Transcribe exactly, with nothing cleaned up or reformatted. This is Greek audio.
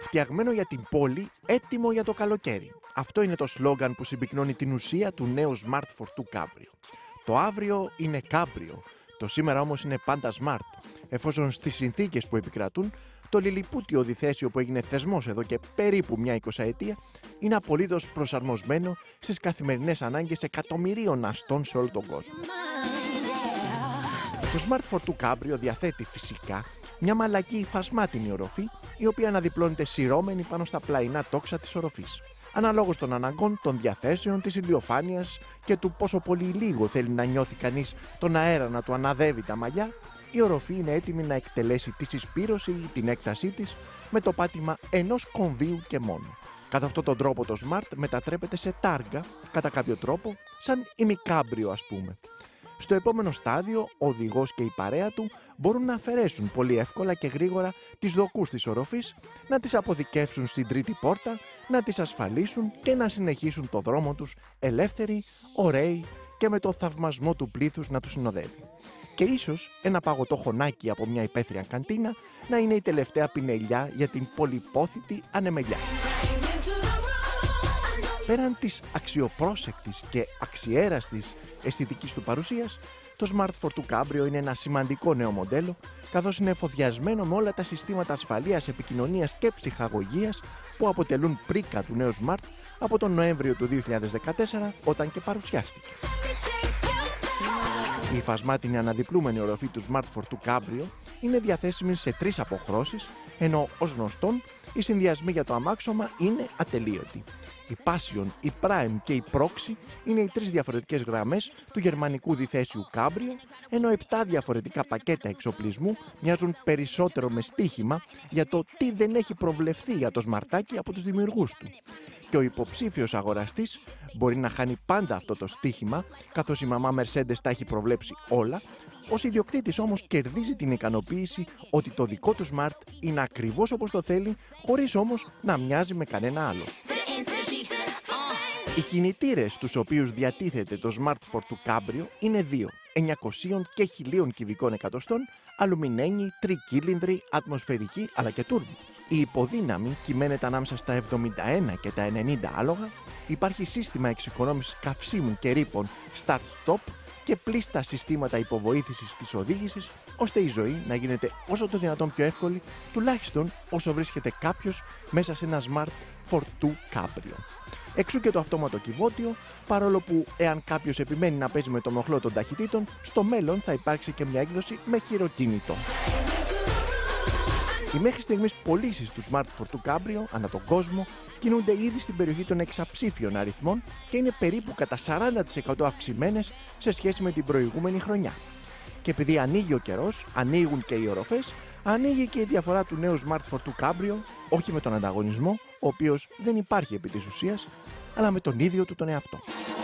Φτιαγμένο για την πόλη, έτοιμο για το καλοκαίρι. Αυτό είναι το σλόγγαν που συμπυκνώνει την ουσία του νέου Smart Fortwo Cabrio. Το αύριο είναι κάμπριο, το σήμερα όμως είναι πάντα smart, εφόσον στις συνθήκες που επικρατούν, το λιλιπούτιο διθέσιο που έγινε θεσμός εδώ και περίπου μια εικοσαετία είναι απολύτως προσαρμοσμένο στις καθημερινές ανάγκες εκατομμυρίων αστών σε όλο τον κόσμο. Το Smart Fortwo Cabrio διαθέτει φυσικά μια μαλακή υφασμάτινη οροφή, η οποία αναδιπλώνεται σειρώμενη πάνω στα πλαϊνά τόξα της οροφής. Αναλόγως των αναγκών, των διαθέσεων, της ηλιοφάνειας και του πόσο πολύ λίγο θέλει να νιώθει κανείς τον αέρα να του αναδεύει τα μαλλιά, η οροφή είναι έτοιμη να εκτελέσει τη συσπήρωση ή την έκτασή της με το πάτημα ενός κομβίου και μόνο. Κατά αυτόν τον τρόπο το Smart μετατρέπεται σε τάργα, κατά κάποιο τρόπο, σαν ημικάμπριο ας πούμε. Στο επόμενο στάδιο, ο οδηγός και η παρέα του μπορούν να αφαιρέσουν πολύ εύκολα και γρήγορα τις δοκούς της οροφής, να τις αποθηκεύσουν στην τρίτη πόρτα, να τις ασφαλίσουν και να συνεχίσουν το δρόμο τους ελεύθεροι, ωραίοι και με το θαυμασμό του πλήθους να τους συνοδεύει. Και ίσως ένα παγωτό χωνάκι από μια υπαίθρια καντίνα να είναι η τελευταία πινελιά για την πολυπόθητη ανεμελιά. Πέραν της αξιοπρόσεκτης και αξιέραστης αισθητικής του παρουσίας, το Smart Fortwo Cabrio είναι ένα σημαντικό νέο μοντέλο, καθώς είναι εφοδιασμένο με όλα τα συστήματα ασφαλείας, επικοινωνίας και ψυχαγωγίας που αποτελούν πρίκα του νέου Smart από τον Νοέμβριο του δύο χιλιάδες δεκατέσσερα, όταν και παρουσιάστηκε. Η υφασμάτινη αναδιπλούμενη οροφή του Smart Fortwo Cabrio είναι διαθέσιμη σε τρεις αποχρώσεις, ενώ ως γνωστόν οι συνδυασμοί για το αμάξωμα είναι ατελείωτοι. Η Passion, η Prime και η Proxy είναι οι τρεις διαφορετικές γραμμές του γερμανικού διθέσιου Cabrio, ενώ επτά διαφορετικά πακέτα εξοπλισμού μοιάζουν περισσότερο με στοίχημα για το τι δεν έχει προβλεφθεί για το σμαρτάκι από τους δημιουργούς του. Και ο υποψήφιος αγοραστής μπορεί να χάνει πάντα αυτό το στοίχημα, καθώς η μαμά Mercedes τα έχει προβλέψει όλα, ως ιδιοκτήτης όμως κερδίζει την ικανοποίηση ότι το δικό του Smart είναι ακριβώς όπως το θέλει, χωρίς όμως να μοιάζει με κανένα άλλο. Οι κινητήρες τους οποίους διατίθεται το Smart Fortwo Cabrio είναι δύο, εννιακόσια και χίλια κυβικών εκατοστών, αλουμινένιοι, τρικύλινδροι, ατμοσφαιρικοί αλλά και τούρμπο. Η υποδύναμη κυμαίνεται ανάμεσα στα εβδομήντα ένα και τα ενενήντα άλογα, υπάρχει σύστημα εξοικονόμησης καυσίμου και ρήπων Start-Stop και πλήστα συστήματα υποβοήθησης της οδήγησης, ώστε η ζωή να γίνεται όσο το δυνατόν πιο εύκολη, τουλάχιστον όσο βρίσκεται κάποιος μέσα σε ένα Smart Fortwo Cabrio. Εξού και το αυτόματο κυβότιο, παρόλο που εάν κάποιος επιμένει να παίζει με το μοχλό των ταχυτήτων, στο μέλλον θα υπάρξει και μια έκδοση με χειροκίνητο. Οι μέχρι στιγμής πωλήσεις του Smart Fortwo Cabrio ανά τον κόσμο κινούνται ήδη στην περιοχή των εξαψήφιων αριθμών και είναι περίπου κατά σαράντα τοις εκατό αυξημένες σε σχέση με την προηγούμενη χρονιά. Και επειδή ανοίγει ο καιρός, ανοίγουν και οι οροφές, ανοίγει και η διαφορά του νέου Smart Fortwo Cabrio, όχι με τον ανταγωνισμό, ο οποίος δεν υπάρχει επί της ουσίας, αλλά με τον ίδιο του τον εαυτό.